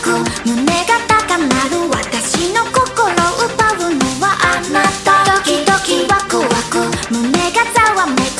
ク胸が高鳴る私の心奪うのはあなたドキドキワクワク胸がざわめく